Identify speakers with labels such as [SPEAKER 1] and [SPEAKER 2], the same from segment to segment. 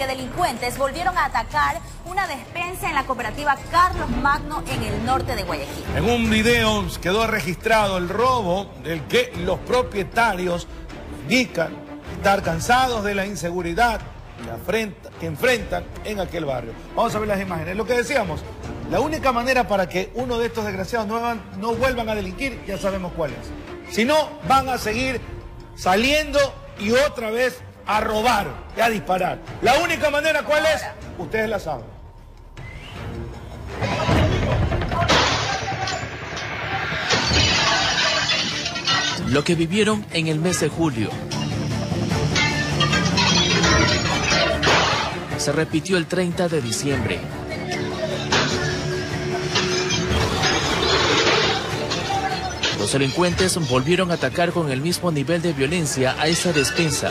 [SPEAKER 1] porque delincuentes volvieron a atacar una despensa en la cooperativa Carlos Magno en el norte de Guayaquil.
[SPEAKER 2] En un video quedó registrado el robo del que los propietarios indican estar cansados de la inseguridad que enfrentan en aquel barrio. Vamos a ver las imágenes. Lo que decíamos, la única manera para que uno de estos desgraciados no vuelvan a delinquir, ya sabemos cuál es. Si no, van a seguir saliendo y otra vez a robar y a disparar. La única manera, ¿cuál es? Ustedes la saben.
[SPEAKER 3] Lo que vivieron en el mes de julio se repitió el 30 de diciembre. Los delincuentes volvieron a atacar con el mismo nivel de violencia a esa despensa.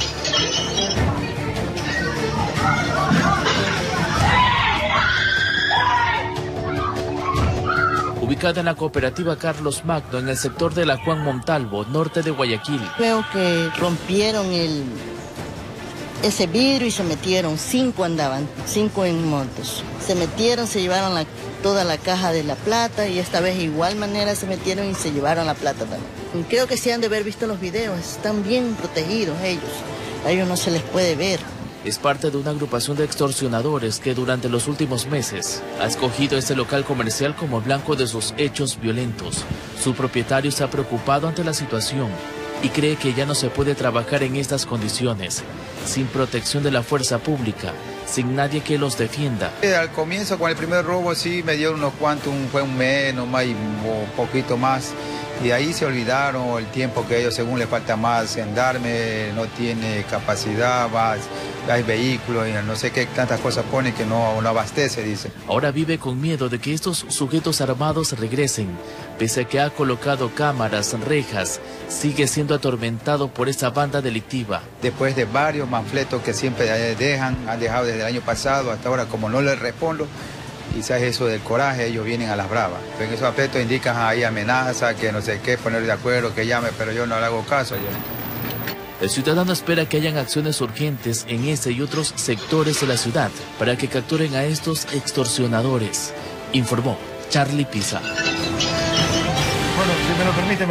[SPEAKER 3] Ubicada en la cooperativa Carlos Magno, en el sector de la Juan Montalvo, norte de Guayaquil.
[SPEAKER 4] Creo que rompieron ese vidrio y se metieron, 5 andaban, 5 en motos. Se metieron, se llevaron toda la caja de la plata y esta vez de igual manera se metieron y se llevaron la plata también. Creo que sí han de haber visto los videos, están bien protegidos ellos, a ellos no se les puede ver.
[SPEAKER 3] Es parte de una agrupación de extorsionadores que durante los últimos meses ha escogido este local comercial como blanco de sus hechos violentos. Su propietario se ha preocupado ante la situación y cree que ya no se puede trabajar en estas condiciones, sin protección de la fuerza pública, sin nadie que los defienda.
[SPEAKER 5] Al comienzo, con el primer robo, sí me dieron unos cuantos, fue un mes, nomás y un poquito más. Y ahí se olvidaron el tiempo que ellos, según les falta más en darme, no tiene capacidad, hay vehículos y no sé qué tantas cosas pone que no abastece, dice.
[SPEAKER 3] Ahora vive con miedo de que estos sujetos armados regresen. Pese a que ha colocado cámaras, rejas, sigue siendo atormentado por esa banda delictiva.
[SPEAKER 5] Después de varios manfletos que siempre han dejado desde el año pasado hasta ahora, como no les respondo, quizás eso del coraje, ellos vienen a las bravas. En esos aspectos indican ahí amenazas, que no sé qué, poner de acuerdo, que llame, pero yo no le hago caso.
[SPEAKER 3] El ciudadano espera que hayan acciones urgentes en ese y otros sectores de la ciudad para que capturen a estos extorsionadores, informó Charlie Pisa.
[SPEAKER 2] Bueno, si me lo permiten.